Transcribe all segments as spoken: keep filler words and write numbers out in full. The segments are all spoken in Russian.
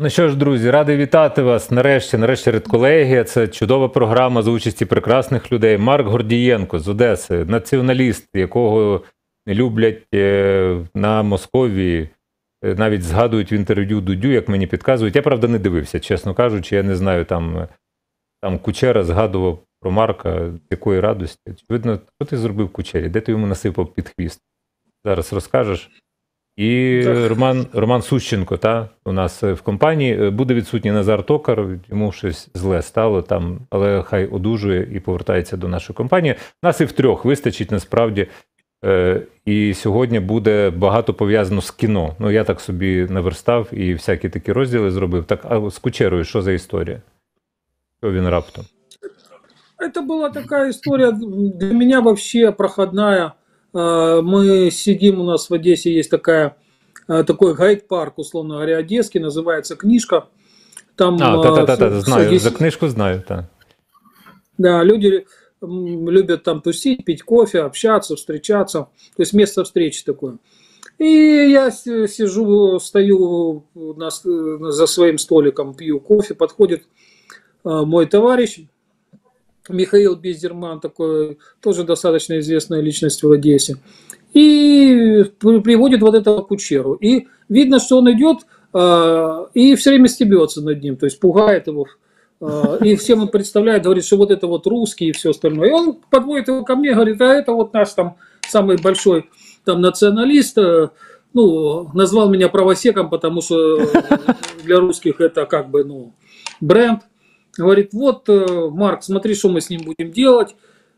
Ну що ж, друзі, радий вітати вас. Нарешті, нарешті редколегія. Це чудова програма за участі прекрасних людей. Марк Гордієнко з Одеси, націоналіст, якого люблять на Московії. Навіть згадують в інтерв'ю Дудю, як мені підказують. Я, правда, не дивився, чесно кажучи. Я не знаю, там, там Кучера згадував про Марка, з якої радості. Видно, що ти зробив Кучері? Де ти йому насипав під хвіст? Зараз розкажеш. І Роман, Роман Сущенко, та, у нас в компанії. Буде відсутній Назар Токар, йому щось зле стало там, але хай одужує і повертається до нашої компанії. Нас і втрьох вистачить насправді. Е, і сьогодні буде багато пов'язано з кіно. Ну, я так собі наверстав і всякі такі розділи зробив. Так, а з Кучерою що за історія? Що він раптом? Это была такая история для меня вообще проходная. Мы сидим, у нас в Одессе есть такая, такой гайд-парк, условно говоря, одесский, называется «Книжка». Там, а, та-та-та, знаю, есть... за книжку знаю, да. Да, люди любят там тусить, пить кофе, общаться, встречаться. То есть место встречи такое. И я сижу, стою за своим столиком, пью кофе, подходит мой товарищ, Михаил Бездерман, такой тоже достаточно известная личность в Одессе, и приводит вот этого Кучеру. И видно, что он идет э, и все время стебется над ним, то есть пугает его. Э, и всем он представляет, говорит, что вот это вот русский и все остальное. И он подводит его ко мне, говорит, а это вот наш там самый большой там националист, э, ну, назвал меня правосеком, потому что для русских это как бы, ну, бренд. Говорит, вот, Марк, смотри, что мы с ним будем делать.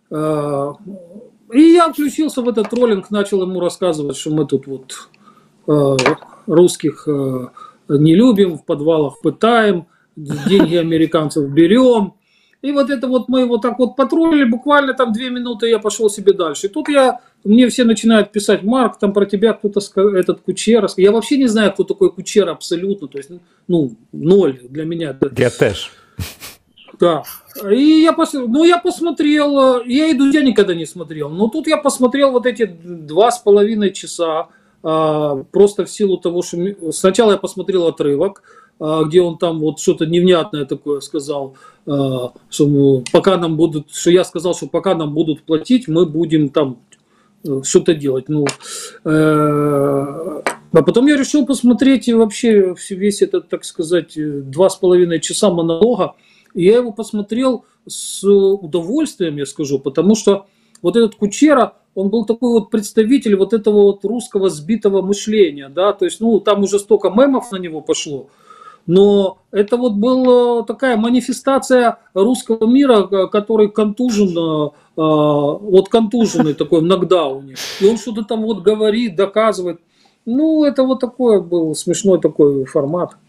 И я включился в этот троллинг, начал ему рассказывать, что мы тут вот русских не любим, в подвалах пытаем, деньги американцев берем. И вот это вот мы вот так вот потроллили, буквально там две минуты, я пошел себе дальше. И тут я, мне все начинают писать, Марк, там про тебя кто-то, этот Кучера. Я вообще не знаю, кто такой Кучера абсолютно, то есть, ну, ноль для меня. Я тоже. Да. И я, пос... ну, я посмотрел, я и Дудя никогда не смотрел, но тут я посмотрел вот эти два с половиной часа, а, просто в силу того, что сначала я посмотрел отрывок, а, где он там вот что-то невнятное такое сказал, а, что пока нам будут, что я сказал, что пока нам будут платить, мы будем там что-то делать. Ну, э, а потом я решил посмотреть вообще весь этот, так сказать, два с половиной часа монолога. И я его посмотрел с удовольствием, я скажу, потому что вот этот Кучера, он был такой вот представитель вот этого вот русского сбитого мышления, да, то есть, ну, там уже столько мемов на него пошло, но это вот была такая манифестация русского мира, который контужен, вот контуженный такой в нокдауне, и он что-то там вот говорит, доказывает, ну, это вот такой был смешной такой формат.